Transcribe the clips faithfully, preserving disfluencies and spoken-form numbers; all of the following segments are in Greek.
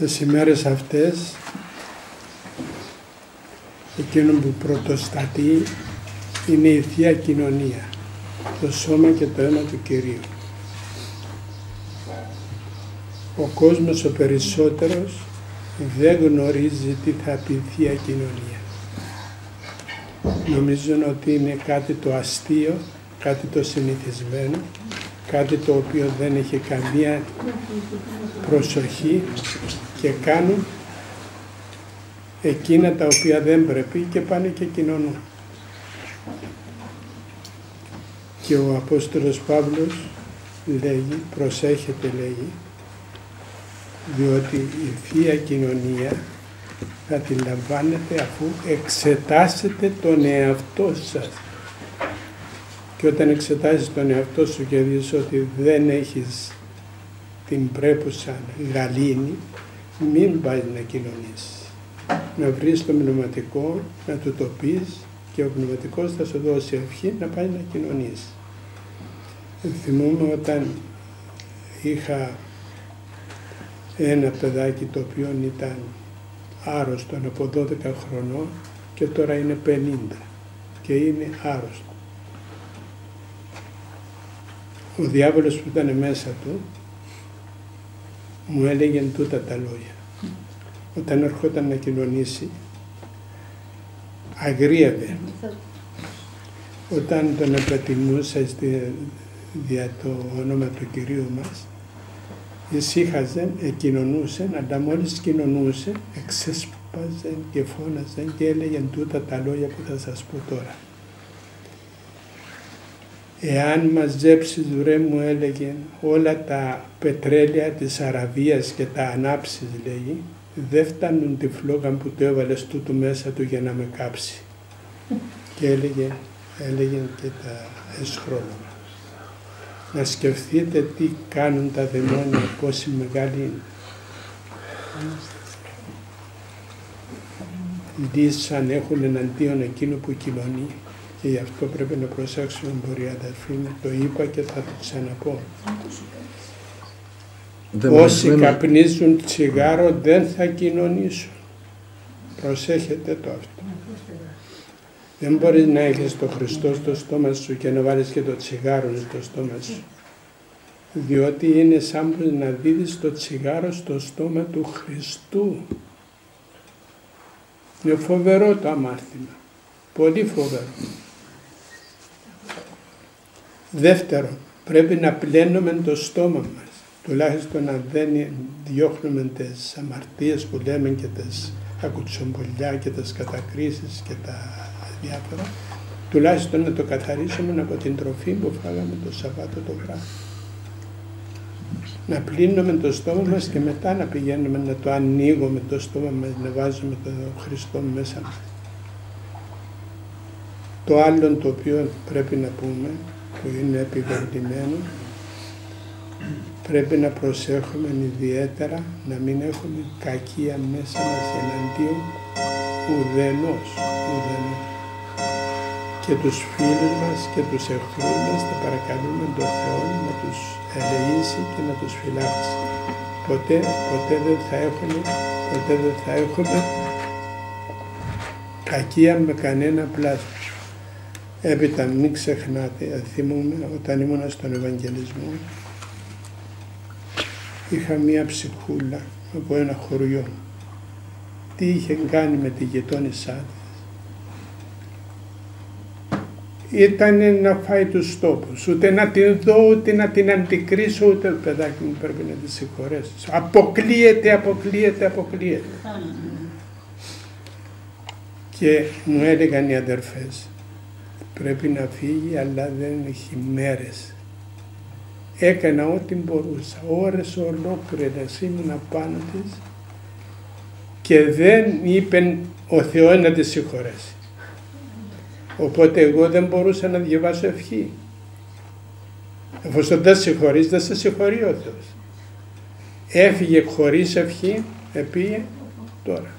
Τις ημέρες αυτές εκείνο που πρωτοστατεί είναι η Θεία Κοινωνία, το σώμα και το αίμα του Κυρίου. Ο κόσμος ο περισσότερος δεν γνωρίζει τι θα πει Θεία Κοινωνία. Νομίζουν ότι είναι κάτι το αστείο, κάτι το συνηθισμένο, κάτι το οποίο δεν έχει καμία προσοχή και κάνουν εκείνα τα οποία δεν πρέπει και πάνε και κοινωνούν. Και ο Απόστολος Παύλος λέγει, προσέχετε λέγει, διότι η Θεία Κοινωνία θα τη λαμβάνετε αφού εξετάσετε τον εαυτό σας. Και όταν εξετάσεις τον εαυτό σου και δεις ότι δεν έχεις την πρέπουσα γαλήνη, μην πάει να κοινωνήσεις. Να βρεις το πνευματικό, να του το πεις και ο πνευματικός θα σου δώσει ευχή να πάει να κοινωνήσεις. Θυμούμαι όταν είχα ένα παιδάκι το οποίο ήταν άρρωστο από δώδεκα χρονών και τώρα είναι πενήντα και είναι άρρωστο. Ο διάβολος που ήταν μέσα του μου έλεγε τούτα τα λόγια. Όταν ερχόταν να κοινωνήσει, αγρίευε. Όταν τον επατιμούσα δια το όνομα του Κυρίου μας, ησύχαζε, εκοινωνούσε, αλλά μόλις κοινωνούσε, εξέσπαζε και φώναζε και έλεγε τούτα τα λόγια που θα σας πω τώρα. Εάν μαζέψεις, βρε, μου έλεγε, όλα τα πετρέλαια της Αραβίας και τα ανάψεις, λέγει, δεν φτάνουν τη φλόγα που το έβαλες τούτου μέσα του για να με κάψει. Και έλεγε, έλεγε και τα εσχρόλογα. Να σκεφτείτε τι κάνουν τα δαιμόνια, πόση μεγάλη λύσαν έχουν εναντίον εκείνου που κοινωνεί. Και γι' αυτό πρέπει να προσέξουμε, μπορεί αδερφοί μου, το είπα και θα το ξαναπώ. Δεν Όσοι δεν... καπνίζουν τσιγάρο δεν θα κοινωνήσουν. Προσέχετε το αυτό. Δεν μπορείς να έχεις το Χριστό στο στόμα σου και να βάλεις και το τσιγάρο στο στόμα σου. Διότι είναι σαν να δίδεις το τσιγάρο στο στόμα του Χριστού. Είναι φοβερό το αμάρτημα. Πολύ φοβερό. Δεύτερον, πρέπει να πλένουμε το στόμα μας. Τουλάχιστον να δεν διώχνουμε τις αμαρτίες που λέμε και τις ακουτσομπολιά και τις κατακρίσεις και τα διάφορα. Τουλάχιστον να το καθαρίσουμε από την τροφή που φάγαμε το Σαββάτο το βράδυ. Να πλύνουμε το στόμα μας και μετά να πηγαίνουμε να το ανοίγουμε το στόμα μας, να βάζουμε τον Χριστό μέσα μας. Το άλλο το οποίο πρέπει να πούμε, που είναι επιβεβλημένο, πρέπει να προσέχουμε ιδιαίτερα να μην έχουμε κακία μέσα μας εναντίον ουδενός, ουδενός. Και τους φίλους μας και τους εχθρούς μας θα παρακαλούμε τον Θεό να τους ελεήσει και να τους φυλάξει. Ποτέ, ποτέ δεν θα έχουμε, ποτέ δεν θα έχουμε κακία με κανένα πλάσμα. Έπειτα μην ξεχνάτε, θυμούμαι όταν ήμουν στον Ευαγγελισμό, είχα μία ψυχούλα από ένα χωριό. Τι είχε κάνει με τη γειτόνισά της? Ήταν να φάει τους τόπους, ούτε να την δω, ούτε να την αντικρίσω, ούτε παιδάκι μου πρέπει να τη συγχωρέσω. Αποκλείεται, αποκλείεται, αποκλείεται. Και μου έλεγαν οι αδερφές, πρέπει να φύγει, αλλά δεν έχει μέρες. Έκανα ό,τι μπορούσα, ώρες ολόκληρες ήμουν πάνω της και δεν είπε ο Θεός να τη συγχωρέσει. Οπότε εγώ δεν μπορούσα να διαβάσω ευχή. Εφόσον δεν συγχωρείς, δεν σε συγχωρεί ο Θεός. Έφυγε χωρίς ευχή, επήγε τώρα.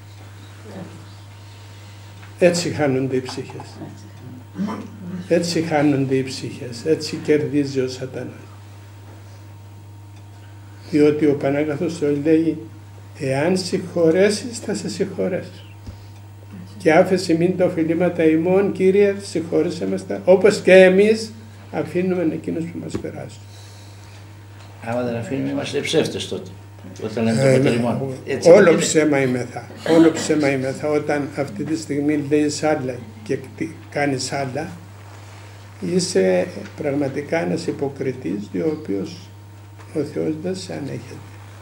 Έτσι χάνονται οι ψυχές. Έτσι χάνονται οι ψυχές, έτσι κερδίζει ο σατανάς. Διότι ο Πανάγαθος το λέει Εάν συγχωρέσεις θα σε συγχωρέσω. Και άφεση μην τα οφειλήματα ημών, Κύριε, συγχώρεσέ μας τα, όπως και εμείς αφήνουμε εκείνους που μας περάσουν. Άμα δεν αφήνουμε, είμαστε ψεύτες τότε. Όταν λέμε το Ε, πατριμόν. όλο είναι. Ψέμα ημεθα. Όλο ψέμα ημεθα. Όταν αυτή τη στιγμή λέεις άλλα και κάνεις άλλα, είσαι πραγματικά ένας υποκριτής, ο οποίος ο Θεός δεν σε ανέχεται.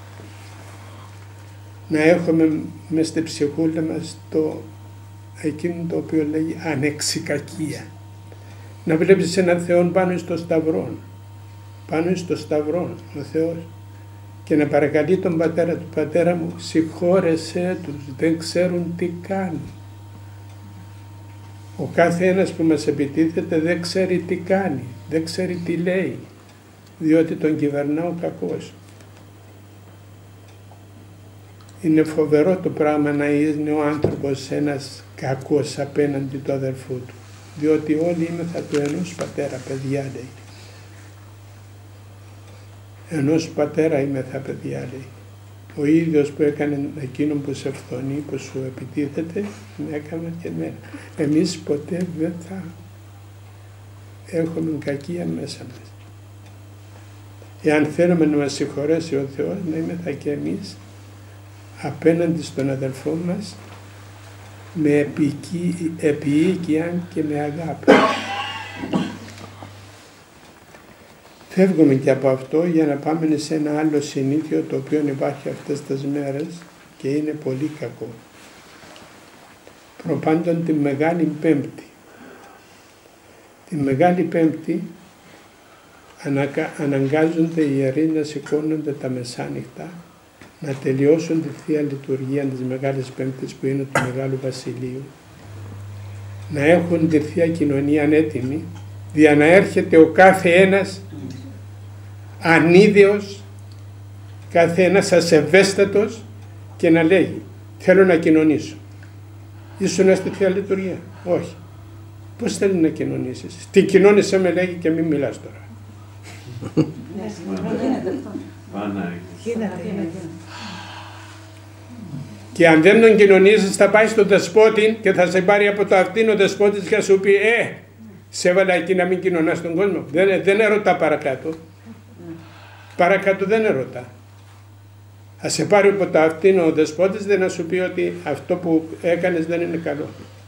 Να έχουμε μες στη ψυχούλα μας το, εκείνο το οποίο λέγει ανεξικακία. Να βλέπεις έναν Θεό πάνω στο σταυρό, πάνω στο σταυρό ο Θεός, και να παρακαλεί τον πατέρα του, πατέρα μου, συγχώρεσέ τους, δεν ξέρουν τι κάνουν. Ο κάθε ένας που μας επιτίθεται δεν ξέρει τι κάνει, δεν ξέρει τι λέει, διότι τον κυβερνά ο κακός. Είναι φοβερό το πράγμα να είναι ο άνθρωπος ένας κακός απέναντι του αδερφού του, διότι όλοι είμεθα του ενός πατέρα, παιδιά λέει. Ενός πατέρα είμεθα, παιδιά λέει. Ο ίδιος που έκανε εκείνον που σε φθονεί, που σου επιτίθεται, με έκανε και εμένα. Εμείς ποτέ δεν θα έχουμε κακία μέσα μας. Εάν θέλουμε να μας συγχωρέσει ο Θεός, να είμεθα και εμείς απέναντι στον αδελφό μας με επίοικια και με αγάπη. Φεύγουμε και από αυτό για να πάμε σε ένα άλλο συνήθειο το οποίο υπάρχει αυτές τις μέρες και είναι πολύ κακό. Προπάντων τη Μεγάλη Πέμπτη. Τη Μεγάλη Πέμπτη αναγκάζονται οι ιερείς να σηκώνονται τα μεσάνυχτα, να τελειώσουν τη Θεία Λειτουργία της Μεγάλης Πέμπτης που είναι του Μεγάλου Βασιλείου, να έχουν τη Θεία Κοινωνία έτοιμη, για να έρχεται ο κάθε ένας ανίδεος, κάθε ένας ασεβέστατος και να λέγει θέλω να κοινωνήσω. Ήσουν στη Θεία Λειτουργία? Όχι. Πώς θέλει να κοινωνήσεις? Τι κοινώνησε με λέγει και μην μιλάς τώρα. Και αν δεν τον κοινωνήσεις θα πάει στον δεσπότη και θα σε πάρει από το αυτήν ο δεσπότης και θα σου πει ε, σε έβαλα εκεί να μην κοινωνάς τον κόσμο. Δεν, δεν ερωτά παρακάτω. Παρακάτω δεν ερωτά. Θα σε πάρει από το αυτήν ο δεσπότης, δεν να σου πει ότι αυτό που έκανες δεν είναι καλό.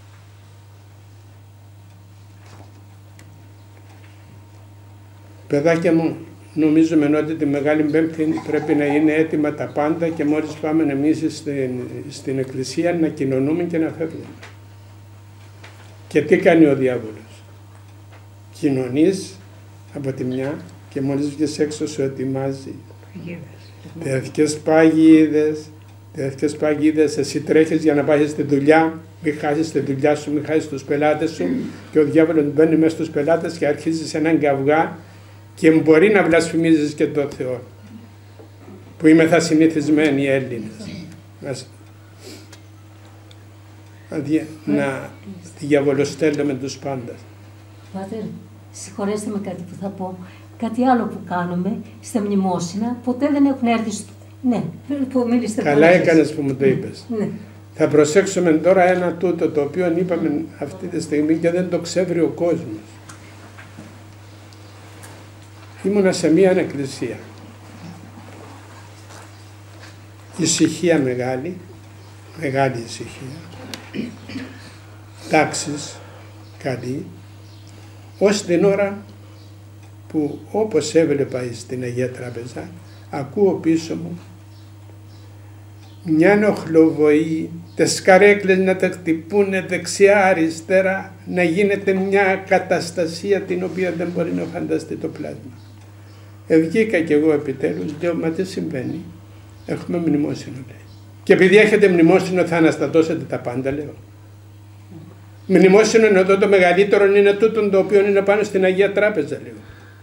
Παιδάκια μου, νομίζουμε ότι τη Μεγάλη Πέμπτη πρέπει να είναι έτοιμα τα πάντα και μόλις πάμε εμείς στην, στην εκκλησία να κοινωνούμε και να φεύγουμε. Και τι κάνει ο διάβολος? Κοινωνείς από τη μια και μόλις βγες έξω σου ετοιμάζει τέτοιες παγίδες, τέτοιες παγίδες, εσύ τρέχεις για να πάεις στη δουλειά, μην χάσεις τη δουλειά σου, μην χάσεις τους πελάτες σου και ο διάβολος μπαίνει μέσα στους πελάτες και αρχίζεις έναν καυγά και μπορεί να βλασφημίζεις και τον Θεό, που είμαι θα συνηθισμένοι οι Έλληνες. Δηλαδή να διαβολοστέλνουμε τους πάντας. Πάτερ, συγχωρέστε με κάτι που θα πω. Κάτι άλλο που κάνουμε στα μνημόσυνα, ποτέ δεν έχουν έρθει στο... Ναι, που μίληστε. Καλά έκανες που μου το είπες. Ναι. Θα προσέξουμε τώρα ένα τούτο το οποίο είπαμε αυτή τη στιγμή και δεν το ξέρει ο κόσμος. Ήμουνα σε μία εκκλησία. Ησυχία μεγάλη, μεγάλη ησυχία. Τάξεις καλή, ως την ώρα που όπως έβλεπα στην Αγία Τράπεζα, ακούω πίσω μου μια νοχλοβοή, τις καρέκλες να τα χτυπούνε δεξιά αριστερά, να γίνεται μια καταστασία την οποία δεν μπορεί να φανταστεί το πλάσμα. Ευγήκα κι εγώ επιτέλους, λέω μα τι συμβαίνει, έχουμε μνημόσυνο λέει. Και επειδή έχετε μνημόσυνο θα αναστατώσετε τα πάντα λέω. Μνημόσυνο εδώ το μεγαλύτερο είναι τούτο το οποίο είναι πάνω στην Αγία Τράπεζα λέω.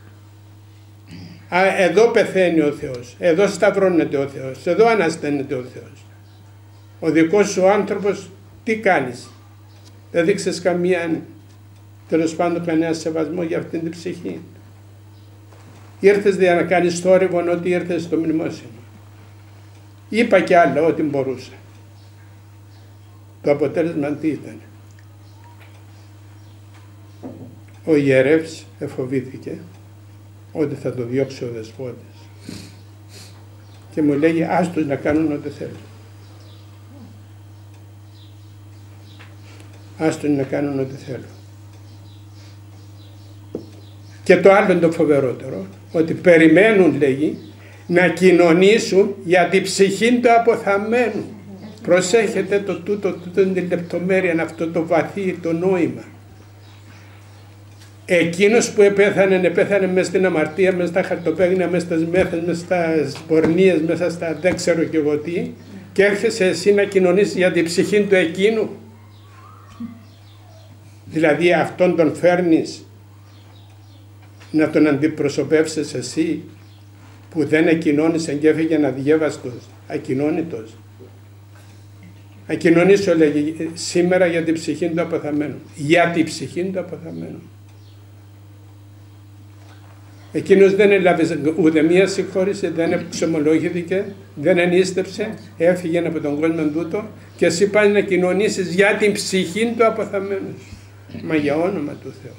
Α, εδώ πεθαίνει ο Θεός, εδώ σταυρώνεται ο Θεός, εδώ ανασταίνεται ο Θεός. Ο δικός σου άνθρωπος τι κάνεις? Δεν δείξες καμία, τέλος πάντων κανένα σεβασμό για αυτήν την ψυχή. Ήρθες για να κάνεις θόρυβον ότι ήρθες στο μνημόσυνο. Είπα και άλλα ό,τι μπορούσα. Το αποτέλεσμα τι ήταν? Ο ιερεύς εφοβήθηκε ότι θα το διώξει ο δεσπότης και μου λέγει άστος να κάνουν ό,τι θέλουν. Άστος να κάνουν ό,τι θέλουν. Και το άλλο είναι το φοβερότερο, ότι περιμένουν, λέγει, να κοινωνήσουν για την ψυχή του αποθαμένου. Προσέχετε το τούτο, τούτο είναι τη λεπτομέρεια, αυτό το βαθύ, το νόημα. Εκείνος που επέθανε, επέθανε μέσα στην αμαρτία, μέσα στα χαρτοπέγνια, μέσα στις μέθες, μέσα στα πορνίες, μέσα στα δεν ξέρω και εγώ τι, και έρχεσαι εσύ να κοινωνήσεις για την ψυχή του εκείνου. Δηλαδή αυτόν τον φέρνεις να τον αντιπροσωπεύσεις εσύ που δεν εκοινώνησε και έφυγε αδιέβαστος, ακοινώνητος. Ακοινωνήσω, λέγει, σήμερα για την ψυχή του αποθαμένου. Για την ψυχή του αποθαμένου. Εκείνος δεν έλαβε ούτε μία συγχώρηση, δεν εξομολογήθηκε, δεν ενίστεψε, έφυγε από τον κόσμο τούτο και εσύ πας να κοινωνήσεις για την ψυχή του αποθαμένου. Μα για όνομα του Θεού.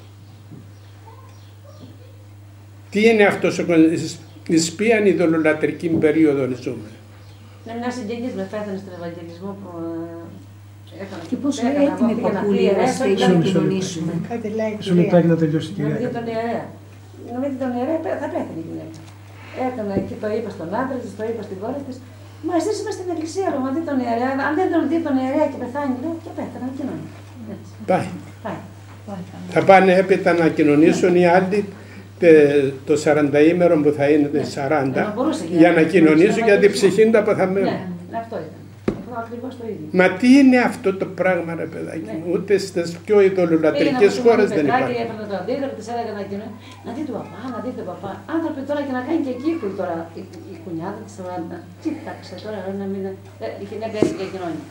Τι είναι αυτός ο κόσμος, εις ποιαν ειδωλολατρική περίοδο ζούμε? Είναι μια συγγενής με πέθανε στον Ευαγγελισμό που έκανε. Και πόσο έτοιμοι παππούλοι είμαστε για να κοινωνήσουμε. Κάτι λέει. Σου λεπτάκι να τελειώσει η Να δει κυρία. τον ιερέα. Να δει τον ιερέα, θα πέθανε η γυναίκα. Έκανα εκεί, το είπα στον άντρα της, το είπα στην κόρη της. Μα εσείς είμαστε στην εκκλησία, μα δει τον ιερέα. Αν δεν τον δει τον ιερέα και πεθάνει, λέει, και πέθανε να κοινωνεί. Πάει. Πάει. Θα πάνε έπειτα να κοινωνήσουν οι άλλοι το σαρανταήμερο που θα είναι το σαράντα για να κοινωνήσουν για την ψυχή του αποθαμένου. Ναι, αυτό ήταν. Αυτό ακριβώς το ίδιο. Μα τι είναι αυτό το πράγμα, ρε παιδάκι μου, ούτε στις πιο ειδωλολατρικές χώρες δεν υπάρχει. Έπαιρνε το αντίδρο, της έλεγα να κοινωνεί. Να δει τον παπά, να δει τον παπά. Άνθρωποι τώρα και να κάνει και κύκλο τώρα. Η, η κουνιάδα της Σαββάντα. Κοίταξε τώρα να μην. Η γυναίκα έτσι και κοινωνεί.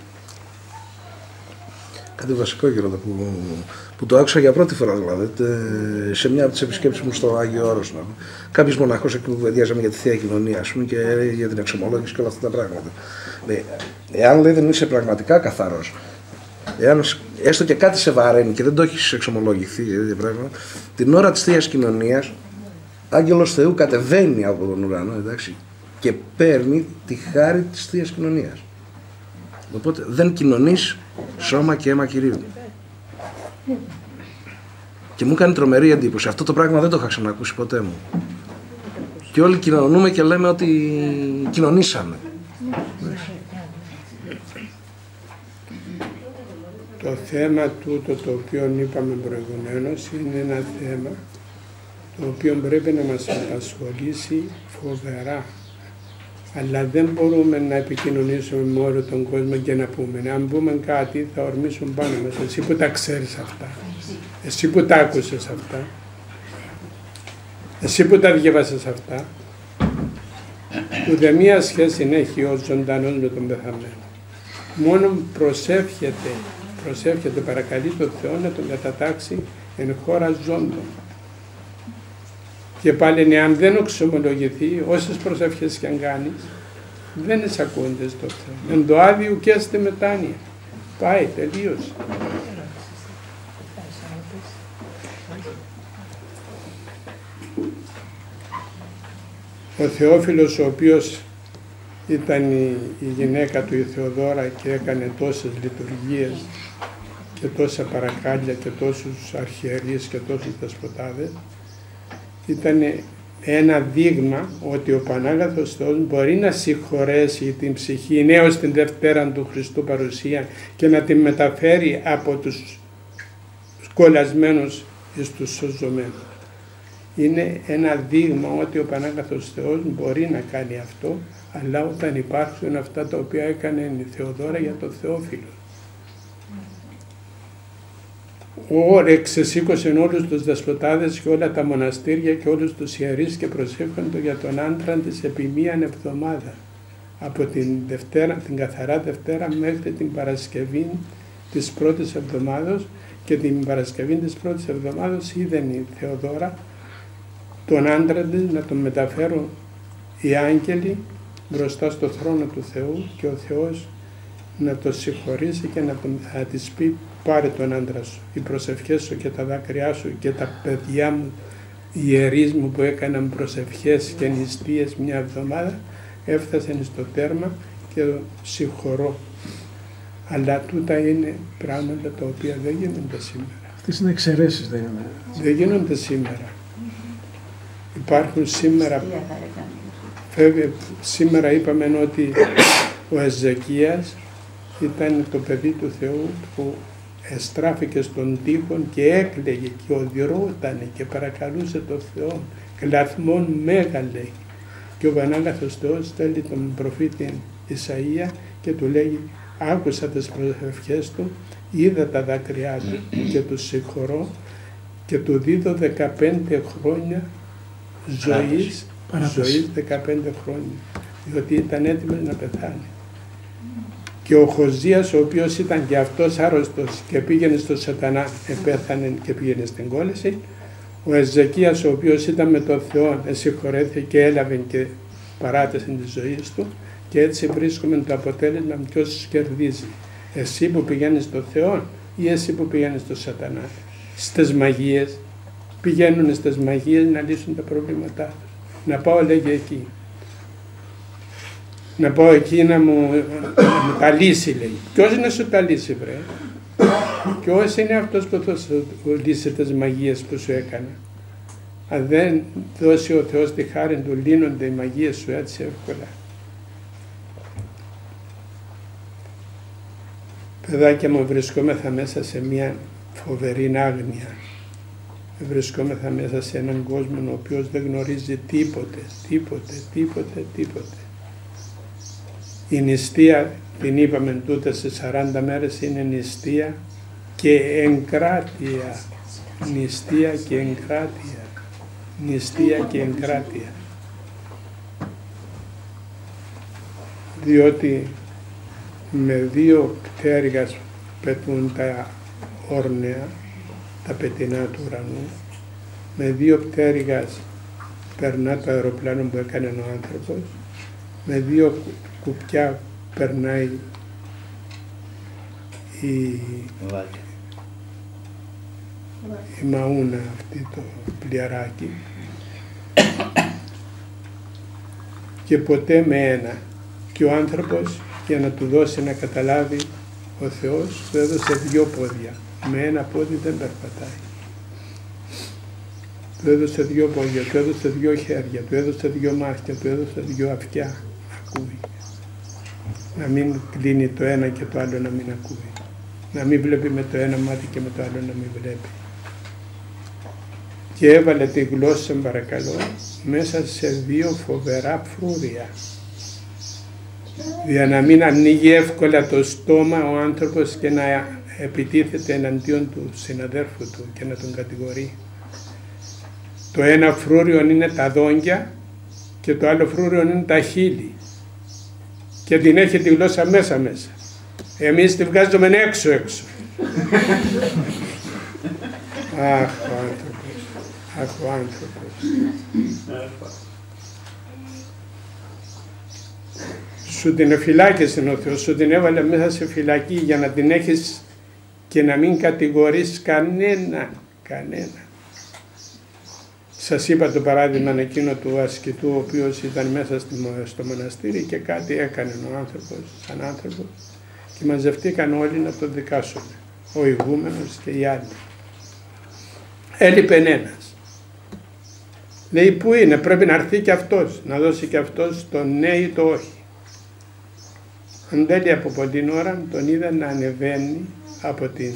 Κάτι βασικό, γύρω που, που το άκουσα για πρώτη φορά, δηλαδή, σε μια από τις επισκέψεις μου στο Άγιο Όρος. Κάποιος μοναχός εκβεντιάζαμε για τη Θεία Κοινωνία, ας πούμε, και για την εξομολόγηση και όλα αυτά τα πράγματα. Λέει, εάν, λέει, δεν είσαι πραγματικά καθαρός, εάν έστω και κάτι σε βαραίνει και δεν το έχεις εξομολογηθεί, δηλαδή, πράγμα, την ώρα της Θείας Κοινωνίας, Άγγελος Θεού κατεβαίνει από τον ουρανό, εντάξει, και παίρνει τη χάρη της Θείας Κοινωνίας. Οπότε δεν κοινωνείς σώμα και αίμα Κυρίου. Και μου έκανε τρομερή εντύπωση. Αυτό το πράγμα δεν το είχα ξανακούσει ποτέ μου. Και όλοι κοινωνούμε και λέμε ότι κοινωνήσαμε. Το θέμα τούτο το οποίο είπαμε προηγουμένως είναι ένα θέμα το οποίο πρέπει να μας απασχολήσει φοβερά. Αλλά δεν μπορούμε να επικοινωνήσουμε με όλο τον κόσμο και να πούμε. Αν πούμε κάτι θα ορμήσουν πάνω μας. Εσύ που τα ξέρεις αυτά. Εσύ που τα άκουσες αυτά. Εσύ που τα διαβάσες αυτά. Ούτε μία σχέση έχει ο ζωντανός με τον πεθαμένο. Μόνο προσεύχεται, προσεύχεται, παρακαλεί τον Θεό να τον κατατάξει εν χώρα ζώντων. Και πάλι αν δεν εξομολογηθεί, όσες προσευχές και αν κάνεις, δεν εισακούνται στο Θεό. Εν το άδειο και στη μετάνοια. Πάει, τελείωσε. Ο Θεόφιλος, ο οποίος ήταν η, η γυναίκα του η Θεοδόρα και έκανε τόσες λειτουργίες και τόσα παρακάλια και τόσους αρχιερείς και τόσους δεσποτάδες, ήταν ένα δείγμα ότι ο Πανάγαθος Θεός μπορεί να συγχωρέσει την ψυχή έως την Δευτέρα του Χριστού παρουσία και να την μεταφέρει από τους κολλασμένους στους σωζωμένους. Είναι ένα δείγμα ότι ο Πανάγαθος Θεός μπορεί να κάνει αυτό, αλλά όταν υπάρχουν αυτά τα οποία έκανε η Θεοδόρα για τον Θεόφιλο. Εξεσήκωσαν όλους τους δεσποτάδες και όλα τα μοναστήρια και όλους τους ιερείς και προσεύχονται για τον άντρα της επί μίαν εβδομάδα. Από την, Δευτέρα, την καθαρά Δευτέρα μέχρι την Παρασκευή της πρώτης εβδομάδος, και την Παρασκευή της πρώτης εβδομάδος είδαν η Θεοδόρα τον άντρα της να τον μεταφέρουν οι άγγελοι μπροστά στο θρόνο του Θεού και ο Θεός να το συγχωρήσει και να, τον, να της πει πάρε τον άντρα σου, οι προσευχές σου και τα δάκρυά σου και τα παιδιά μου, οι ιερείς μου που έκαναν προσευχές και νηστείες μια εβδομάδα έφτασαν στο τέρμα και το συγχωρώ. Αλλά τούτα είναι πράγματα τα οποία δεν γίνονται σήμερα. Αυτές είναι εξαιρέσεις, δεν είναι. Δεν γίνονται σήμερα. Υπάρχουν σήμερα, φεύγε, σήμερα είπαμε ότι ο Εζεκίας ήταν το παιδί του Θεού που εστράφηκε στον τοίχο και έκλαιγε και οδυρότανε και παρακαλούσε τον Θεό. Κλαθμόν μέγα λέει. Και ο Πανάγαθος Θεός στέλνει τον προφήτη Ισαΐα και του λέει άκουσα τις προσευχές του, είδα τα δάκρυά του και του συγχωρώ και του δίδω δεκαπέντε χρόνια ζωής, ζωής δεκαπέντε χρόνια, διότι ήταν έτοιμος να πεθάνει. Και ο Χοζίας, ο οποίος ήταν και αυτός άρρωστος και πήγαινε στο σατανά, επέθανε και πήγαινε στην κόλαση, ο Εζεκίας, ο οποίος ήταν με τον Θεό, συγχωρέθηκε και έλαβε και παράτησε τη ζωή του, και έτσι βρίσκουμε το αποτέλεσμα ποιος κερδίζει. Εσύ που πηγαίνεις στο Θεό ή εσύ που πηγαίνεις στο σατανά. Στις μαγείες, πηγαίνουν στις μαγείες να λύσουν τα προβλήματά τους. Να πάω λέγε εκεί. Να πάω εκεί να μου, να μου τα λύσει λέει. Ποιος να σου τα λύσει βρε. Ποιος είναι αυτός που θα σου λύσει τις μαγείες που σου έκανα. Αν δεν δώσει ο Θεός τη χάρη του λύνονται οι μαγείες σου έτσι εύκολα. Παιδάκια μου, βρισκόμεθα μέσα σε μια φοβερή άγνοια. Βρισκόμεθα μέσα σε έναν κόσμο ο οποίος δεν γνωρίζει τίποτε, τίποτε, τίποτε, τίποτε. Η νηστεία, την είπαμε τούτε σε σαράντα μέρες, είναι νηστεία και εγκράτεια. Νηστεία και εγκράτεια. Νηστεία και εγκράτεια. Διότι με δύο πτέρυγα πετούν τα όρνεα, τα πετεινά του ουρανού, με δύο πτέρυγα περνά το αεροπλάνο που έκανε ο άνθρωπος, με δύο κουπιά περνάει η, η μαούνα αυτή το πλιαράκι και ποτέ με ένα. Και ο άνθρωπος για να του δώσει να καταλάβει ο Θεός του έδωσε δυο πόδια. Με ένα πόδι δεν περπατάει. Του έδωσε δυο πόδια, του έδωσε δυο χέρια, του έδωσε δυο μάτια, του έδωσε δυο αυτιά να ακούει. Να μην κλείνει το ένα και το άλλο να μην ακούει. Να μην βλέπει με το ένα μάτι και με το άλλο να μην βλέπει. Και έβαλε τη γλώσσα, παρακαλώ, μέσα σε δύο φοβερά φρούρια. Για να μην ανοίγει εύκολα το στόμα ο άνθρωπος και να επιτίθεται εναντίον του συναδέρφου του και να τον κατηγορεί. Το ένα φρούριο είναι τα δόντια και το άλλο φρούριο είναι τα χείλη. Και την έχει τη γλώσσα μέσα μέσα. Εμείς τη βγάζουμε έξω έξω. Αχ ο άνθρωπος, αχ ο άνθρωπος. Σου την εφυλάκησε ο Θεός, σου την έβαλε μέσα σε φυλακή για να την έχεις και να μην κατηγορείς κανέναν, κανέναν. Σας είπα το παράδειγμα εκείνο του ασκητού, ο οποίος ήταν μέσα στο μοναστήρι και κάτι έκανε ο άνθρωπος, σαν άνθρωπος, και μαζευτήκαν όλοι να τον δικάσουν, ο ηγούμενος και οι άλλοι. Έλειπε ένας. Λέει πού είναι, πρέπει να έρθει και αυτός, να δώσει και αυτός το ναι ή το όχι. Εν τέλει από πολλή ώρα τον είδα να ανεβαίνει από την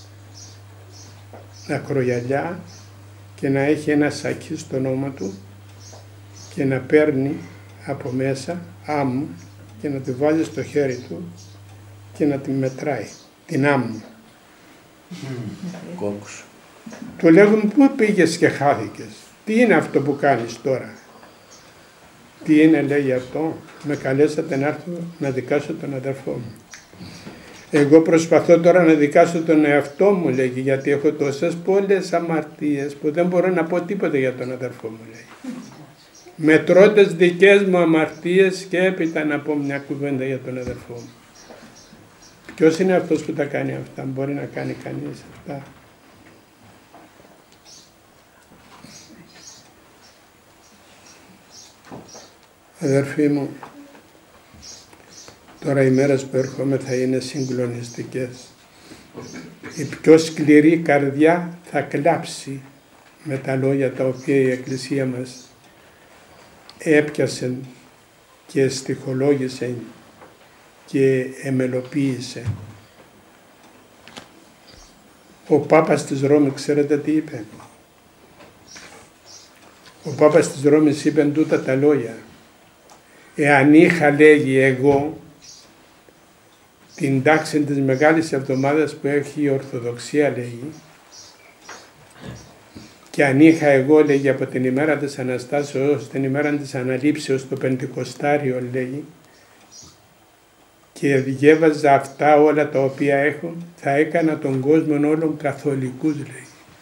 ακρογιαλιά και να έχει ένα σακί στο ώμα του και να παίρνει από μέσα άμμο και να τη βάλει στο χέρι του και να τη μετράει, την άμμο. Κόκκους. Του λέγουν πού πήγες και χάθηκες, τι είναι αυτό που κάνεις τώρα. Τι είναι λέει αυτό, με καλέσατε να έρθω να δικάσω τον αδερφό μου. Εγώ προσπαθώ τώρα να δικάσω τον εαυτό μου λέγει, γιατί έχω τόσες πολλές αμαρτίες που δεν μπορώ να πω τίποτα για τον αδερφό μου λέει. μετρώντας δικές μου αμαρτίες και έπειτα να πω μια κουβέντα για τον αδερφό μου. Ποιος είναι αυτός που τα κάνει αυτά, μπορεί να κάνει κανείς αυτά? Αδερφοί μου, τώρα οι μέρες που έρχομαι θα είναι συγκλονιστικές. Η πιο σκληρή καρδιά θα κλάψει με τα λόγια τα οποία η Εκκλησία μας έπιασε και στιχολόγησε και εμελοποίησε. Ο Πάπας της Ρώμης, ξέρετε τι είπε? Ο Πάπας της Ρώμης είπε τούτα τα λόγια. Εάν είχα, λέγει, εγώ την τάξη της Μεγάλης Εβδομάδας που έχει η Ορθοδοξία, λέγει, και αν είχα εγώ, λέγει, από την ημέρα της Αναστάσεως την ημέρα της Αναλήψεως το Πεντηκοστάριο, λέγει, και διέβαζα αυτά όλα τα οποία έχω, θα έκανα τον κόσμο όλων καθολικούς, λέει.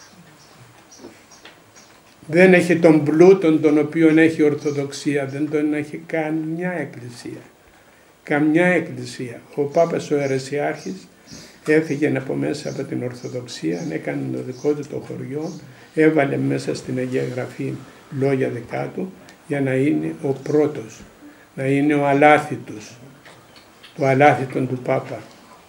Δεν έχει τον πλούτον τον οποίο έχει η Ορθοδοξία, δεν τον έχει καμιά εκκλησία. Καμιά εκκλησία. Ο Πάπας ο Αιρεσιάρχης έφυγε από μέσα από την Ορθοδοξία, έκανε το δικό του το χωριό, έβαλε μέσα στην Αγία Γραφή λόγια δικά του για να είναι ο πρώτος, να είναι ο αλάθητος, το αλάθητον του Πάπα.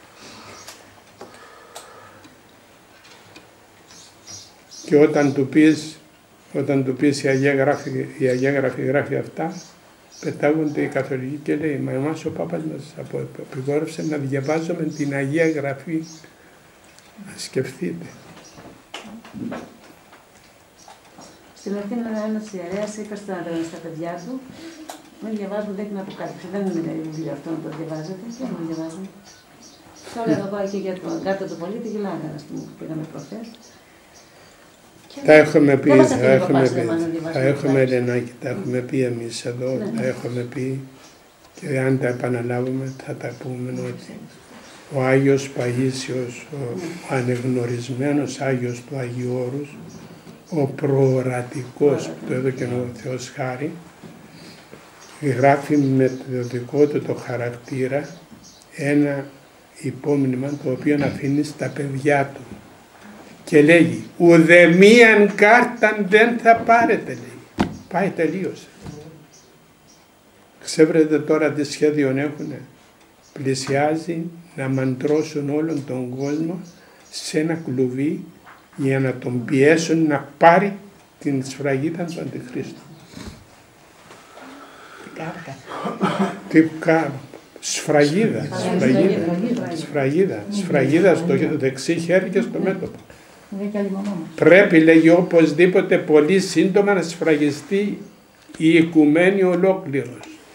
Και όταν του πεις, όταν του πεις η Αγία Γραφή, η Αγία Γραφή γράφει αυτά, πετάγονται οι καθολικοί και λέει, μα εμάς ο Πάπας μας απογόρευσε να διαβάζουμε την Αγία Γραφή. Να σκεφτείτε. Στην Αθήνα ένας ιερέας είπε στα, στα παιδιά του, μην διαβάζουν δεν την Αποκάλυψη. Δεν είναι βιβλίο αυτό να το διαβάζετε. Και να διαβάζουν. Το έλεγα εγώ εκεί για τον κάτω του πολίτη, γελάγα, ας πούμε, που πήγαμε προχθές. Τα έχουμε πει, θα έχουμε πει, θα έχουμε, Ελενάκη, τα έχουμε πει εμείς εδώ, τα έχουμε πει και αν τα επαναλάβουμε θα τα πούμε ότι ο Άγιος Παΐσιος, ο ανεγνωρισμένος Άγιος του Αγίου Όρους, ο προορατικός που έδωκε ο Θεός χάρη, γράφει με το δικό του το χαρακτήρα ένα υπόμνημα το οποίο αφήνει στα παιδιά του. Και λέγει, ουδεμίαν κάρταν δεν θα πάρετε, λέει. Πάει, τελείωσε. Ξέρετε τώρα τι σχέδιον έχουνε. Πλησιάζει να μαντρώσουν όλον τον κόσμο σε ένα κλουβί για να τον πιέσουν να πάρει την σφραγίδα του Αντιχρίστου. Τι κάρκα. Τι κάρκα. Σφραγίδα. Σφραγίδα. Σφραγίδα. Σφραγίδα στο δεξί χέρι και στο μέτωπο. Πρέπει, λέγει, οπωσδήποτε πολύ σύντομα να σφραγιστεί η οικουμένη ολόκληρος.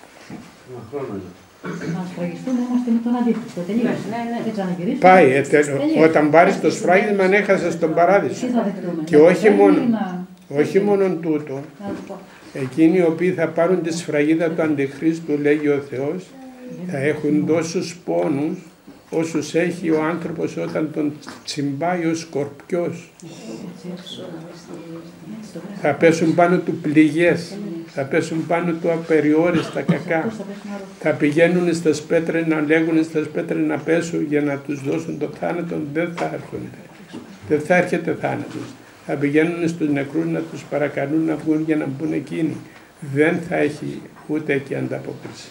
Να σφραγιστούμε όμως με τον Αντίχριστο. Τελείωσε. Πάει, ε, όταν πάρεις το σφράγισμα έχασες τον παράδεισο. Και όχι μόνο, όχι μόνο τούτο, εκείνοι οι οποίοι θα πάρουν τη σφραγίδα του Αντιχρίστου, λέγει ο Θεός, θα έχουν τόσους πόνους όσους έχει ο άνθρωπος όταν τον τσιμπάει ο σκορπιός. Θα πέσουν πάνω του πληγές, θα πέσουν πάνω του απεριόριστα κακά. Θα πηγαίνουν στις πέτρες να λέγουν στις πέτρες να πέσουν για να τους δώσουν το θάνατο, δεν θα έρχονται. Δεν θα έρχεται θάνατος. Θα πηγαίνουν στους νεκρούς να τους παρακαλούν να βγουν για να μπουν εκείνοι. Δεν θα έχει ούτε εκεί ανταπόκριση.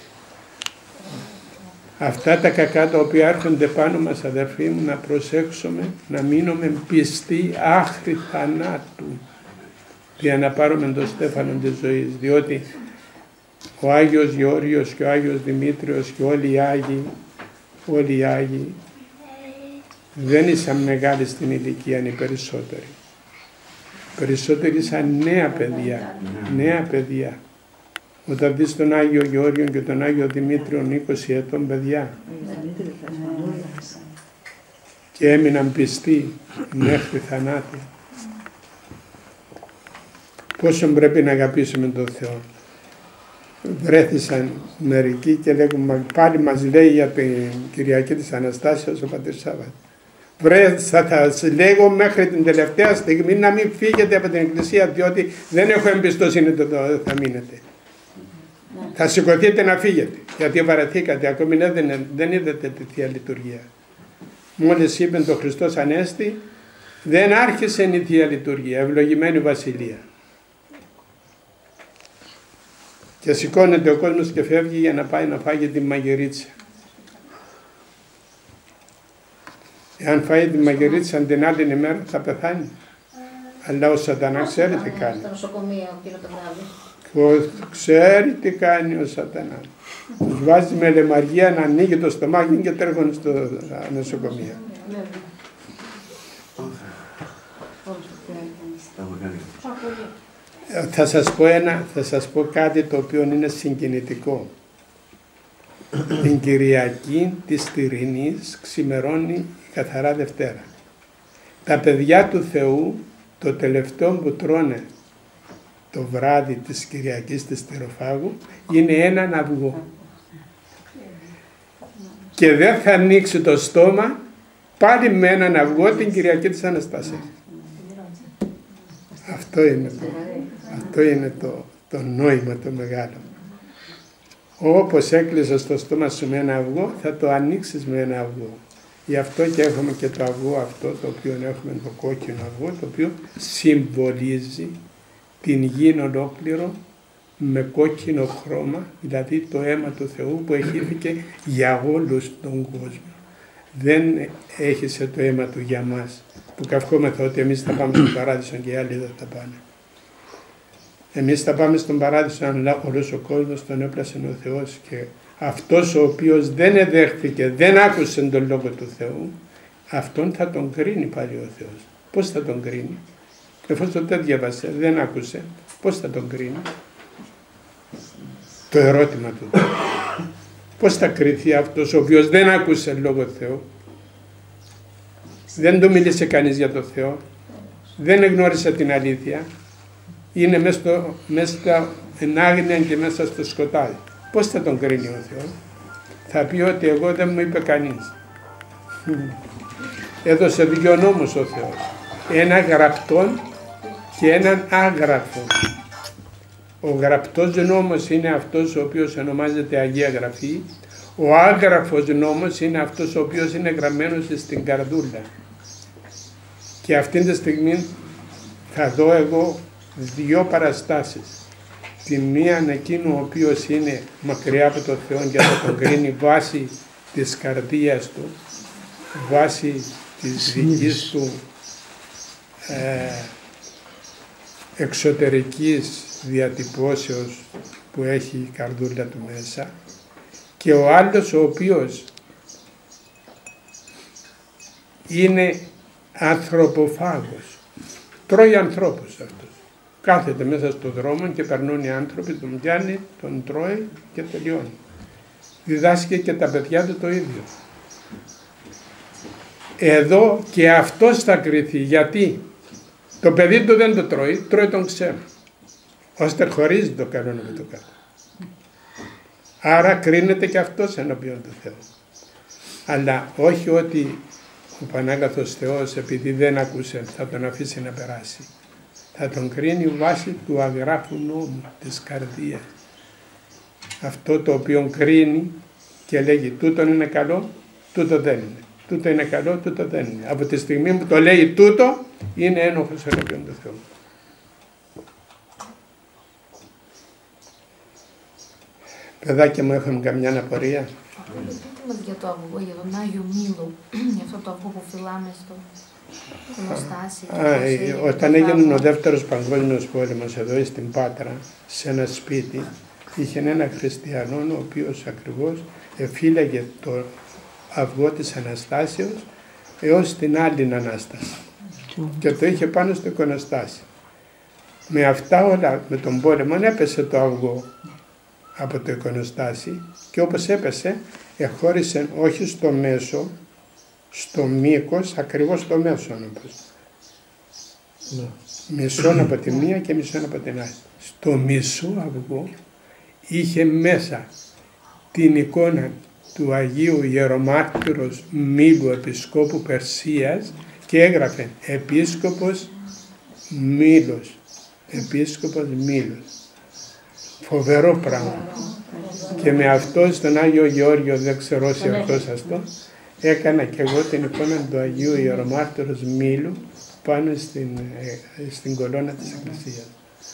Αυτά τα κακά τα οποία έρχονται πάνω μας, αδερφοί μου, να προσέξουμε, να μείνουμε πιστοί άχρη θανάτου για να πάρουμε το στέφανο της ζωής, διότι ο Άγιος Γεώργιος και ο Άγιος Δημήτριος και όλοι οι Άγιοι, όλοι οι Άγιοι δεν ήσαν μεγάλοι στην ηλικία, είναι οι περισσότεροι. Περισσότεροι ήσαν νέα παιδιά, νέα παιδιά. Όταν δεις τον Άγιο Γεώργιο και τον Άγιο Δημήτριο είκοσι ετών παιδιά και έμειναν πιστοί μέχρι θανάτου. Πόσο πρέπει να αγαπήσουμε τον Θεό. Βρέθησαν μερικοί και λέγουν, πάλι μας λέει για την Κυριακή της Αναστάσεως ο πατήρ Σάββατ. Βρε, θα σας λέγω μέχρι την τελευταία στιγμή να μην φύγετε από την Εκκλησία, διότι δεν έχω εμπιστοσύνη ότι θα μείνετε. Ναι. Θα σηκωθείτε να φύγετε, γιατί βαρεθήκατε, ακόμη ναι, δεν, δεν είδατε τη Θεία Λειτουργία. Μόλις είπε το Χριστός Ανέστη, δεν άρχισε η Θεία Λειτουργία, ευλογημένη Βασιλεία. Και σηκώνεται ο κόσμος και φεύγει για να πάει να φάγει τη μαγειρίτσα. Εάν φάει τη μαγειρίτσα την άλλη ημέρα θα πεθάνει. Αλλά ο Σατανάς ξέρει τι κάνει. Στο νοσοκομείο εκείνο το βράδυ. Ξέρει τι κάνει ο Σατανάς. Τους βάζει με λεμαργία να ανοίγει το στομάχι και τρέχουν στο νοσοκομείο. Θα σας πω ένα, θα σας πω κάτι το οποίο είναι συγκινητικό. Την Κυριακή της Τυρινής ξημερώνει η Καθαρά Δευτέρα. Τα παιδιά του Θεού το τελευταίο που τρώνε το βράδυ της Κυριακής της Τυροφάγου είναι έναν αυγό. Και δεν θα ανοίξει το στόμα πάλι με έναν αυγό την Κυριακή της Αναστάσεως. Αυτό είναι το, αυτό είναι το, το νόημα το μεγάλο. Όπως έκλεισες το στόμα σου με ένα αυγό, θα το ανοίξεις με ένα αυγό. Γι' αυτό και έχουμε και το αυγό αυτό, το οποίο έχουμε το κόκκινο αυγό, το οποίο συμβολίζει την γη ολόκληρο με κόκκινο χρώμα, δηλαδή το αίμα του Θεού που εχύθηκε για όλους τον κόσμο. Δεν έχισε το αίμα του για μας, που καυχόμεθα ότι εμείς θα πάμε στον παράδεισο και οι άλλοι δεν θα πάνε. Εμείς θα πάμε στον παράδεισο αν όλος ο κόσμος τον έπλασε ο Θεός, και αυτός ο οποίος δεν εδέχθηκε, δεν άκουσε τον Λόγο του Θεού, αυτόν θα τον κρίνει πάλι ο Θεός. Πώς θα τον κρίνει? Εφόσον δεν διάβασε, δεν άκουσε, πώς θα τον κρίνει? Το ερώτημα του. Πώς θα κριθεί αυτός ο οποίος δεν άκουσε Λόγο Θεού, δεν του μίλησε κανείς για το Θεό, δεν εγνώρισε την αλήθεια, είναι μέσα, στο, μέσα στα ενάγνια και μέσα στο σκοτάδι. Πώς θα τον κρίνει ο Θεός? Θα πει ότι εγώ δεν μου είπε κανείς. Έδωσε δύο νόμους ο Θεός. Ένα γραπτόν και έναν άγραφο. Ο γραπτός νόμος είναι αυτός ο οποίος ονομάζεται Αγία Γραφή. Ο άγραφος νόμος είναι αυτός ο οποίος είναι γραμμένος στην καρδούλα. Και αυτή τη στιγμή θα δω εγώ δύο παραστάσεις. Τη μία εκείνο ο οποίος είναι μακριά από το Θεό και θα τον κρίνει βάσει της καρδίας του, βάσει της δικής του ε, εξωτερικής διατυπώσεως που έχει η καρδούλα του μέσα, και ο άλλος ο οποίος είναι ανθρωποφάγος, τρώει ανθρώπους αυτός. Κάθεται μέσα στον δρόμο και περνούν οι άνθρωποι, τον πιάνει, τον τρώει και τελειώνει. Διδάσκει και τα παιδιά του το ίδιο. Εδώ και αυτός θα κριθεί. Γιατί? Το παιδί του δεν το τρώει, τρώει τον ξένο. Ώστε χωρίζει το καλό με το καλό. Άρα κρίνεται και αυτός ενώπιον του Θεού. Αλλά όχι ότι ο Πανάγαθος Θεός επειδή δεν ακούσε θα τον αφήσει να περάσει. Θα τον κρίνει βάσει του αγράφου νόμου της καρδίας. Αυτό το οποίο κρίνει και λέγει τούτο είναι καλό, τούτο δεν είναι. Τούτο είναι καλό, τούτο δεν είναι. Από τη στιγμή που το λέει τούτο, είναι ένοχος ενώπιον του Θεού. Παιδάκια μου, έχουν καμιά απορία? Για το αυγό, για τον Άγιο Μήλο, για αυτό το αυγό που φυλάμε στο γνωστάσι. Όταν έγινε ο δεύτερος παγκόσμιος πόλεμος εδώ στην Πάτρα, σε ένα σπίτι, είχε ένα χριστιανό ο οποίος ακριβώς εφύλαγε το αυγό της Αναστάσεως έως την άλλη Ανάσταση και το είχε πάνω στο εικονοστάσι. Με αυτά όλα, με τον πόλεμο, έπεσε το αυγό από το εικονοστάσι και όπως έπεσε εχώρισε όχι στο μέσο, στο μήκος, ακριβώς στο μέσο όπως. Ναι. Μισόν από τη μία και μισόν από την άλλη. Στο μισό αυγό είχε μέσα την εικόνα του Αγίου Ιερομάρτυρος Μήλου Επισκόπου Περσίας και έγραφε Επίσκοπος Μήλος. Επίσκοπος Μήλος. Φοβερό πράγμα. Και με αυτό στον Άγιο Γεώργιο, δεν ξέρω όσοι αυτός αυτό, έκανα και εγώ την εικόνα του Αγίου Ιερομάρτυρος Μήλου πάνω στην, στην κολόνα της Εκκλησίας.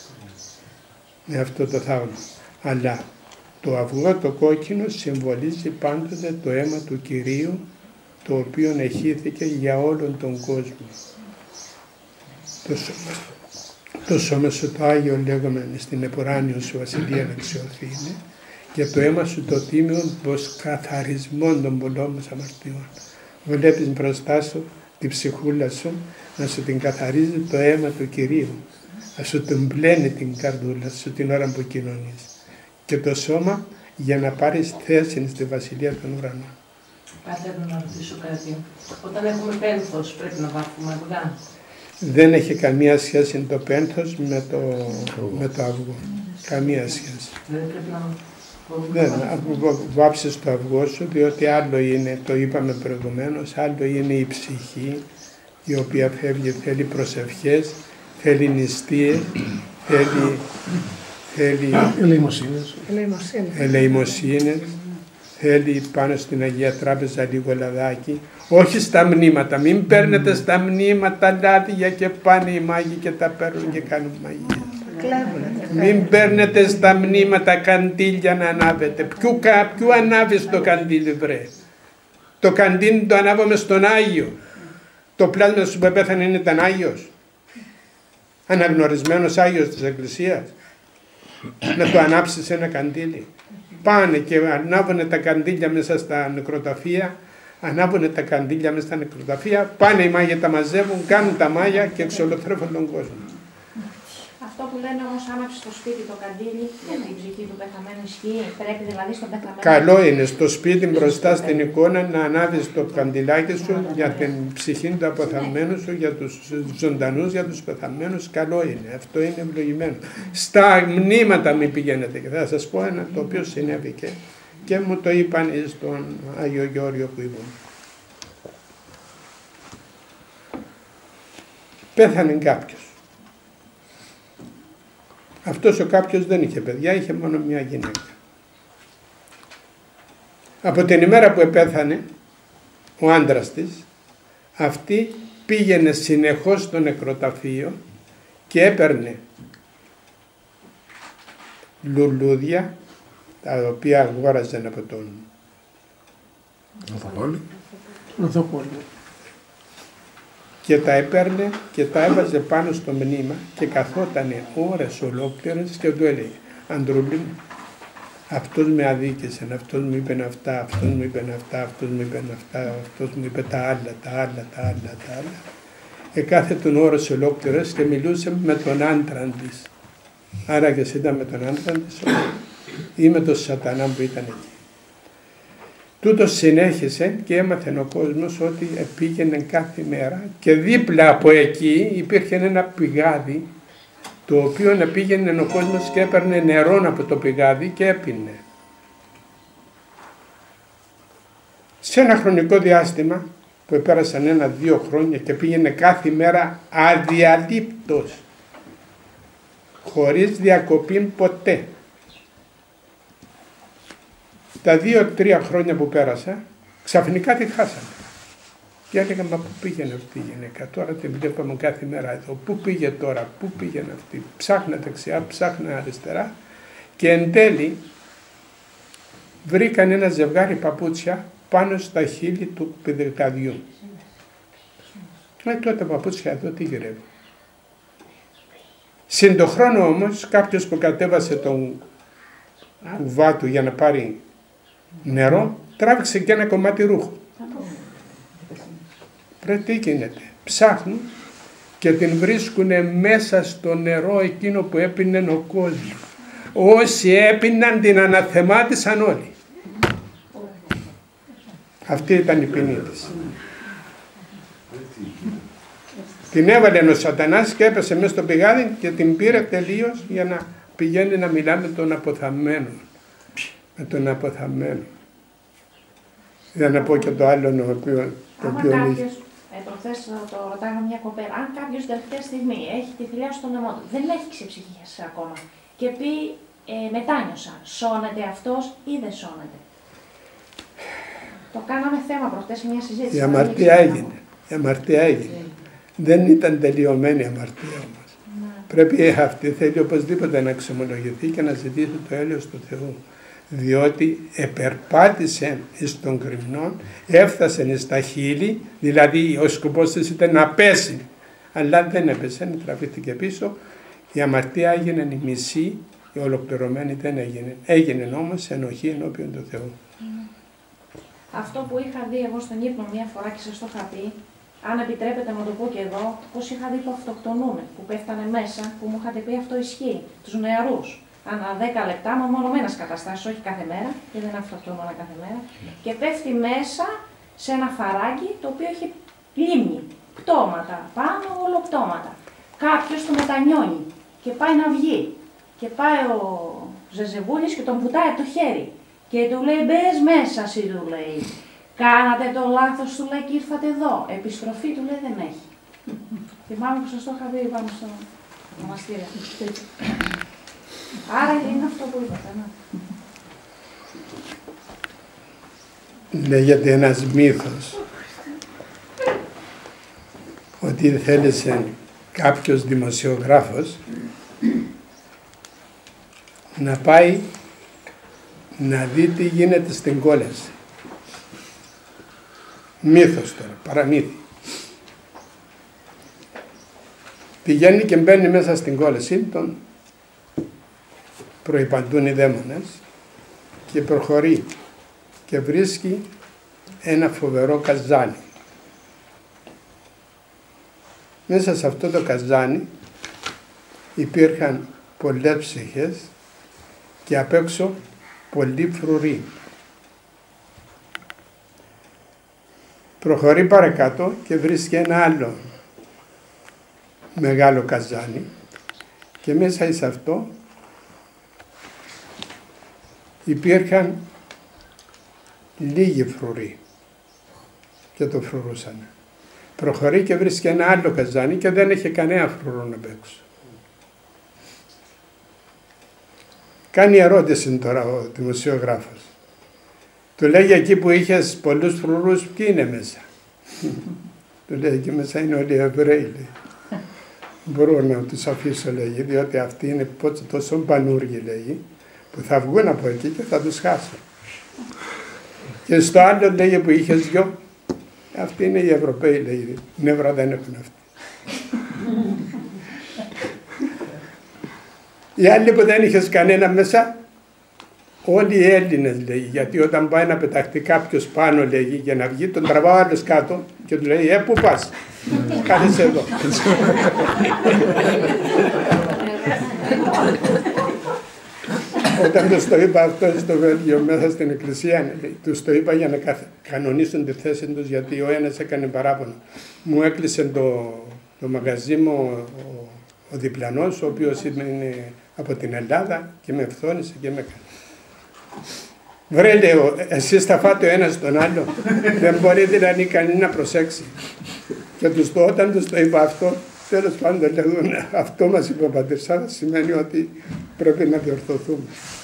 Με αυτό το θαύμα. Αλλά το αυγό το κόκκινο συμβολίζει πάντοτε το αίμα του Κυρίου, το οποίο εχύθηκε για όλον τον κόσμο. Το σώμα, το σώμα σου το Άγιο, λέγαμε στην επουράνιο σου βασιλεία να αξιωθήνε, και το αίμα σου το τίμιο πως καθαρισμόν των πολλών μας αμαρτιών. Βλέπεις μπροστά σου τη ψυχούλα σου να σου την καθαρίζει το αίμα του Κυρίου, να σου την πλένει την καρδούλα σου την ώρα που κοινωνείς. Και το σώμα για να πάρεις θέση στη βασιλεία των ουρανών. Πάτερ, να ρωτήσω κάτι. Όταν έχουμε πένθος πρέπει να βάφουμε αυγά? Δεν έχει καμία σχέση το πένθος με το, με το αυγό. Καμία σχέση. Δεν πρέπει να... Δεν, βάψεις το αυγό σου, διότι άλλο είναι, το είπαμε προηγουμένως, άλλο είναι η ψυχή, η οποία φεύγει, θέλει προσευχές, θέλει νηστείες, θέλει, θέλει ελεημοσύνες, ελεημοσύνες, θέλει πάνω στην Αγία Τράπεζα λίγο λαδάκι, όχι στα μνήματα, μην παίρνετε στα μνήματα λάδια και πάνε οι μάγοι και τα παίρνουν και κάνουν μαγεία. Μην παίρνετε στα μνήματα καντήλια να ανάβετε. Ποιου, ποιου ανάβεις το καντήλι, βρε? Το καντήλι το ανάβουμε στον Άγιο. Το πλάσμα σου που πέθανε ήταν Άγιος, αναγνωρισμένος Άγιος της Εκκλησίας. Να το ανάψεις ένα καντήλι. Πάνε και ανάβουν τα καντήλια μέσα στα νεκροταφεία, ανάβουν τα καντήλια μέσα στα νεκροταφεία, πάνε οι μάγοι, τα μαζεύουν, κάνουν τα μάγια και εξολοθρεύουν τον κόσμο. Αυτό που λένε όμως άναψε στο σπίτι το καντήλι για την ψυχή του πεθαμένου ισχύει? Πρέπει δηλαδή στον πεθαμένο... Καλό είναι στο σπίτι μπροστά στην εικόνα να ανάβεις το καντιλάκι σου για την ψυχή του αποθαμένου σου, για τους ζωντανούς, για τους πεθαμένους. Καλό είναι, αυτό είναι ευλογημένο. Στα μνήματα μην πηγαίνετε, και θα σας πω ένα το οποίο συνέβη και, και μου το είπαν στον Άγιο Γεώργιο που ήμουν. Πέθανε κάποιος. Αυτός ο κάποιος δεν είχε παιδιά, είχε μόνο μια γυναίκα. Από την ημέρα που επέθανε ο άντρας της, αυτή πήγαινε συνεχώς στο νεκροταφείο και έπαιρνε λουλούδια, τα οποία αγόραζαν από τον Οθοπόλη, και τα έπαιρνε και τα έβαζε πάνω στο μνήμα και καθότανε ώρες ολόκληρες και του έλεγε: Αντρούλη μου, αυτός με αδίκησε, αυτός μου είπε αυτά, αυτός μου είπε αυτά, αυτός μου είπε αυτά, αυτός μου είπε τα άλλα, τα άλλα, τα άλλα, τα άλλα. Εκάθετον ώρες ολόκληρες και μιλούσε με τον άντρα της. Άρα και εσύ ήταν με τον άντρα της ή με τον σατανά που ήταν εκεί. Τούτο συνέχισε και έμαθε ο κόσμος ότι πήγαινε κάθε μέρα και δίπλα από εκεί υπήρχε ένα πηγάδι, το οποίο πήγαινε ο κόσμος και έπαιρνε νερό από το πηγάδι και έπινε. Σε ένα χρονικό διάστημα που πέρασαν ένα-δύο χρόνια και πήγαινε κάθε μέρα αδιαλείπτος, χωρίς διακοπή ποτέ. Τα δύο-τρία χρόνια που πέρασα, ξαφνικά τη χάσαμε. Και έλεγα, μα πού πήγαινε αυτή η γυναίκα, τώρα την βλέπαμε κάθε μέρα εδώ, πού πήγε τώρα, πού πήγαινε αυτή, ψάχνα δεξιά, ψάχνα αριστερά. Και εν τέλει βρήκαν ένα ζευγάρι παπούτσια πάνω στα χείλη του πιδρικαδιού. Ε, τότε παπούτσια εδώ τι γυρεύει. Συν το χρόνο όμως κάποιος που κατέβασε τον κουβά του για να πάρει νερό, τράβηξε και ένα κομμάτι ρούχο. Πρέπει τι γίνεται. Ψάχνουν και την βρίσκουνε μέσα στο νερό εκείνο που έπινε ο κόσμος. Όσοι έπιναν την αναθεμάτισαν όλοι. Αυτή ήταν η ποινή της. Την έβαλε ο σατανάς και έπεσε μέσα στο πηγάδι και την πήρε τελείως για να πηγαίνει να μιλά με τον αποθαμένο. Με τον αποθαμένο. Για να πω και το άλλο το οποίο, το Άμα οποίο κάποιος, ε, προχθές το ρωτάγα μια κοπέλα, αν κάποιος τελευταία στιγμή έχει τη θηλιά στον νεμό του, δεν έχει ξεψυχήσει ακόμα και πει ε, μετάνιωσα. Σώνεται αυτός ή δεν σώνεται? Το κάναμε θέμα προχτές μια συζήτηση. Η αμαρτία έγινε. Η αμαρτία έγινε. Δεν ήταν τελειωμένη η αμαρτία όμως. Ναι. Πρέπει αυτή θέλει οπωσδήποτε να εξομολογηθεί και να ζητήσει το έλεος του Θεού. Διότι επερπάτησε εις των κρυμνών, έφτασε στα χείλη, δηλαδή ο σκοπός της ήταν να πέσει. Αλλά δεν έπεσε, τραβήθηκε πίσω. Η αμαρτία έγινε η μισή, η ολοκληρωμένη δεν έγινε. Έγινε όμως ενοχή ενώπιον του Θεού. Mm. Αυτό που είχα δει εγώ στον ύπνο μία φορά και σας το είχα πει, αν επιτρέπετε να το πω και εδώ, πώς είχα δει που αυτοκτονούνε, που πέφτανε μέσα, που μου είχατε πει αυτό ισχύει, τους νεαρούς. Ανά δέκα λεπτά, με μονομένες καταστάσεις, όχι κάθε μέρα, και δεν αυτοκτονούνα κάθε μέρα, και πέφτει μέσα σε ένα φαράγγι το οποίο έχει λίμνη, πτώματα, πάνω όλο πτώματα. Κάποιος το μετανιώνει και πάει να βγει. Και πάει ο Ζεζεβούλης και τον βουτάει από το χέρι. Και του λέει, μπες μέσα εσύ, του λέει. Κάνατε το λάθος, του λέει, και ήρθατε εδώ. Επιστροφή, του λέει, δεν έχει. Θυμάμαι που σας το είχα δει πάνω στο μοναστήρι. Άρα είναι αυτό που είπατε, ναι. Λέγεται ένας μύθος ότι θέλησε κάποιος δημοσιογράφος να πάει να δει τι γίνεται στην κόλαση. Μύθος τώρα, παραμύθι. Πηγαίνει και μπαίνει μέσα στην κόλαση, τον προϋπαντούν οι δαίμονες και προχωρεί και βρίσκει ένα φοβερό καζάνι. Μέσα σε αυτό το καζάνι υπήρχαν πολλές ψυχές και απ' έξω πολλοί φρουροί. Προχωρεί παρακάτω και βρίσκει ένα άλλο μεγάλο καζάνι και μέσα σε αυτό υπήρχαν λίγοι φρουροί και το φρουρούσαν. Προχωρεί και βρίσκει ένα άλλο καζάνι και δεν είχε κανένα φρουρό να παίξω. Κάνει ερώτηση τώρα ο δημοσιογράφος. Του λέει, εκεί που είχες πολλούς φρουρούς, ποιοι είναι μέσα? Του λέει, εκεί μέσα είναι όλοι οι Εβραίοι, λέει. Μπορώ να τους αφήσω, λέει, διότι αυτοί είναι τόσο πανούργοι, λέει, που θα βγουν από εκεί και θα τους χάσω. Και στο άλλο, λέει, που είχες δυο, αυτοί είναι οι Ευρωπαίοι, λέει, νεύρα δεν έχουν αυτοί. Οι άλλοι που δεν είχες κανένα μέσα, όλοι οι Έλληνες, λέει, γιατί όταν πάει να πεταχτεί κάποιος πάνω, λέει, για να βγει, τον τραβάω άλλος κάτω και του λέει, ε, πού πας? Κάθεσαι εδώ. Όταν τους το είπα αυτό στο Βέλγιο μέσα στην εκκλησία, τους το είπα για να κανονίσουν τη θέση τους, γιατί ο ένας έκανε παράπονο. Μου έκλεισε το, το μαγαζί μου ο, ο διπλανός, ο οποίος είναι από την Ελλάδα και με φθόνησε και με έκανε. Βρε, λέω, εσείς θα φάτε ο ένας τον άλλο, δεν μπορεί δηλαδή κανεί να προσέξει. Και τους το, όταν τους το είπα αυτό, τέλος πάντων λέγουν, αυτό μας είπε ο πατήρ Σάββας, σημαίνει ότι πρέπει να διορθωθούμε.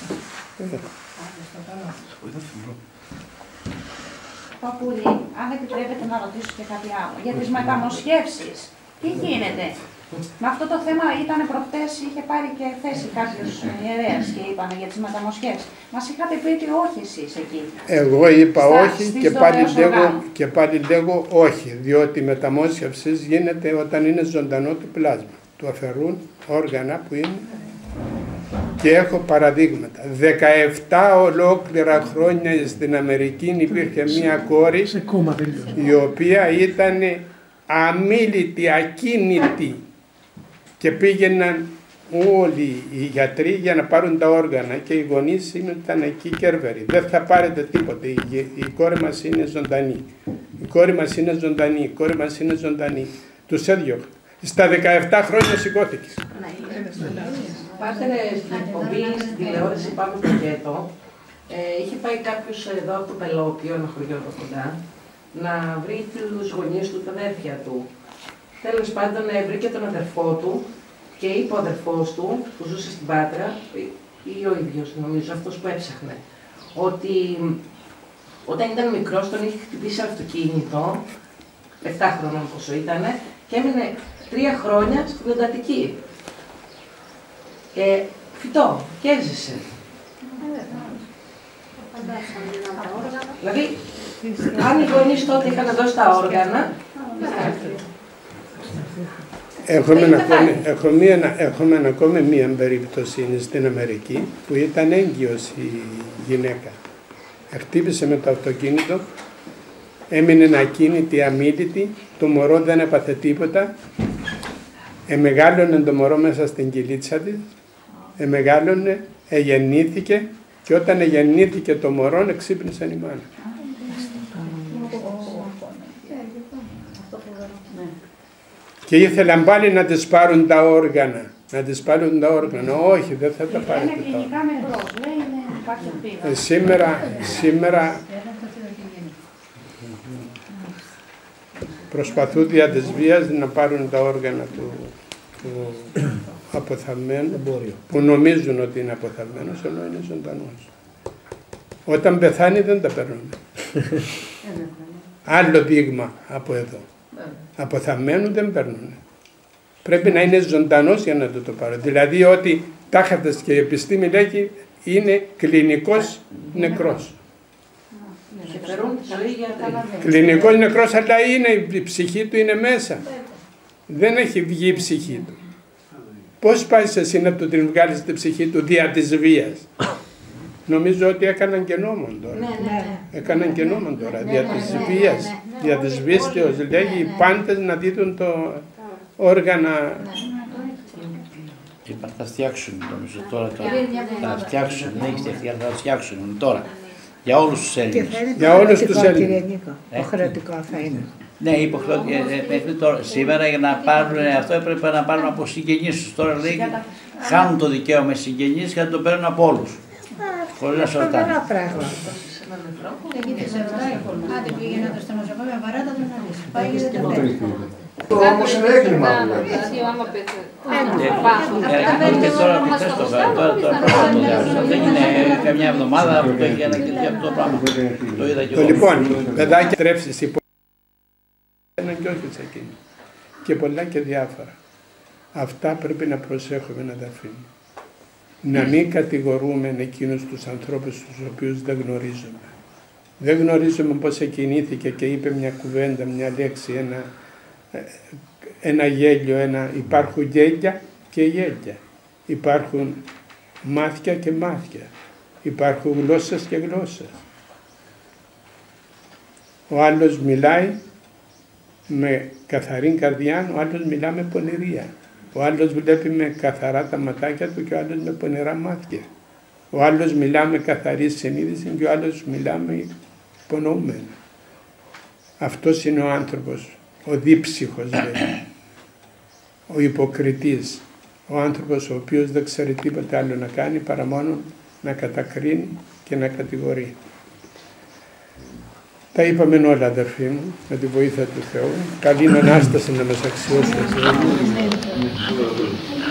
Παππούλη, αν επιτρέπετε να ρωτήσω και κάτι άλλο, για τις μεταμοσχεύσεις, τι γίνεται? Με αυτό το θέμα ήταν προχτές, είχε πάρει και θέση κάποιος ιερέας και είπαν για τις μεταμοσχεύσεις. Μας είχατε πει ότι όχι εσείς εκεί. Εγώ είπα Στα, όχι και πάλι, λέγω, και πάλι λέγω όχι, διότι η μεταμόσχευση γίνεται όταν είναι ζωντανό το πλάσμα. Του αφαιρούν όργανα που είναι. Και έχω παραδείγματα. δεκαεπτά ολόκληρα χρόνια στην Αμερική υπήρχε μία κόρη η οποία ήταν αμίλητη, ακίνητη και πήγαιναν όλοι οι γιατροί για να πάρουν τα όργανα και οι γονείς ήταν εκεί κέρβεροι. Δεν θα πάρετε τίποτε, η, η κόρη μας είναι ζωντανή, η κόρη μας είναι ζωντανή, η κόρη μας είναι ζωντανή. Τους έδιωχα. Στα δεκαεπτά χρόνια σηκώθηκε. Πάτερε, στην εκπομπή, στην τηλεόραση Πάμε στο Γκέτο, ε, είχε πάει κάποιος εδώ από το Πελώκιο, ένα χωριό εδώ κοντά, να βρει τους γονείς του, τα αδέρφια του. Τέλος πάντων, βρήκε τον αδερφό του και είπε ο αδερφός του, που ζούσε στην Πάτρα, ή ο ίδιος νομίζω, αυτός που έψαχνε, ότι όταν ήταν μικρός τον είχε χτυπήσει αυτοκίνητο, επτά χρονών πόσο ήτανε, και έμεινε τρία χρόνια στην εντατική. Και φυτό, και έζησε. Δηλαδή, αν οι γονείς τότε είχαν δώσει τα όργανα, Έχουμε, ακόμη, έχουμε, ένα, έχουμε ακόμη μία περίπτωση στην Αμερική που ήταν έγκυος η γυναίκα. Χτύπησε με το αυτοκίνητο, έμεινε ακίνητη, αμίλητη, το μωρό δεν έπαθε τίποτα, εμεγάλωνε το μωρό μέσα στην κοιλίτσα της, εμεγάλωνε, εγεννήθηκε και όταν εγεννήθηκε το μωρό εξύπνησε η μάνα. Και ήθελαν πάλι να τις πάρουν τα όργανα. Να τις πάρουν τα όργανα. Όχι, δεν θα τα πάρετε τα όργανα. Ε, σήμερα, σήμερα προσπαθούν δια της βίας να πάρουν τα όργανα του, του αποθαμένου, που νομίζουν ότι είναι αποθαμένος, ενώ είναι ζωντανός. Όταν πεθάνει δεν τα παίρνουν. Άλλο δείγμα από εδώ. Αποθαμένου δεν παίρνουν. Πρέπει να είναι ζωντανός για να το, το πάρω. Δηλαδή ότι τάχατες και η επιστήμη λέγει είναι κλινικός νεκρός. Κλινικός νεκρός, αλλά είναι, η ψυχή του είναι μέσα. Δεν έχει βγει η ψυχή του. Πώς πάει εσύ να του την βγάλεις την ψυχή του δια της βίας? Νομίζω ότι έκαναν και νόμον τώρα. Ναι, ναι. Έκαναν και νόμον τώρα. Ναι, δια της ναι, βίας. Ναι, ναι. Δια της βίστεως. Ναι, λέγει οι πάντες να δίδουν το όργανα. Είπα, θα φτιάξουν νομίζω τώρα. τώρα. Θα φτιάξουν, δεν έχει φτιαχτεί, αλλά θα φτιάξουν τώρα. Για όλους τους Έλληνες. Για όλους τους Έλληνες. Υποχρεωτικό θα είναι. Ναι, υποχρεωτικό. Σήμερα για να πάρουν αυτό έπρεπε να πάρουν από συγγενείς τους. Τώρα λέει χάνουν το δικαίωμα οι συγγενείς και να το παίρνουν από όλους. Χωρίς να σορτάνε. Άντε πήγαινε το στο νοσοκομείο παράτατο να δεις. Πάει και δεν το παίρνει. Όμως είναι έγκλημα. Και τώρα πιθές το φέρω, τώρα το διάβασα. Δεν είναι καμιά εβδομάδα που το έχει ένα και αυτό το πράγμα. Το είδα και εγώ. Λοιπόν, παιδάκια τρέψεις υπό ένα και όχι σε εκείνη. Και πολλά και διάφορα. Αυτά πρέπει να προσέχουμε, αδερφοί μου. Να μην κατηγορούμε εκείνους τους ανθρώπους τους οποίους δεν γνωρίζουμε. Δεν γνωρίζουμε πώς εκκινήθηκε και είπε μια κουβέντα, μια λέξη, ένα, ένα γέλιο, ένα... Υπάρχουν γέλια και γέλια. Υπάρχουν μάθια και μάθια. Υπάρχουν γλώσσες και γλώσσες. Ο άλλος μιλάει με καθαρή καρδιά, ο άλλος μιλά με πονηρία. Ο άλλος βλέπει με καθαρά τα ματάκια του και ο άλλος με πονηρά μάτια. Ο άλλος μιλά με καθαρή συνείδηση και ο άλλος μιλά με υπονοούμενο. Αυτός είναι ο άνθρωπος, ο δίψυχος λέει, ο υποκριτής, ο άνθρωπος ο οποίος δεν ξέρει τίποτα άλλο να κάνει παρά μόνο να κατακρίνει και να κατηγορεί. Τα είπαμε όλα, αδερφοί μου, με τη βοήθεια του Θεού. Καλή Ανάσταση να μας αξιώσει.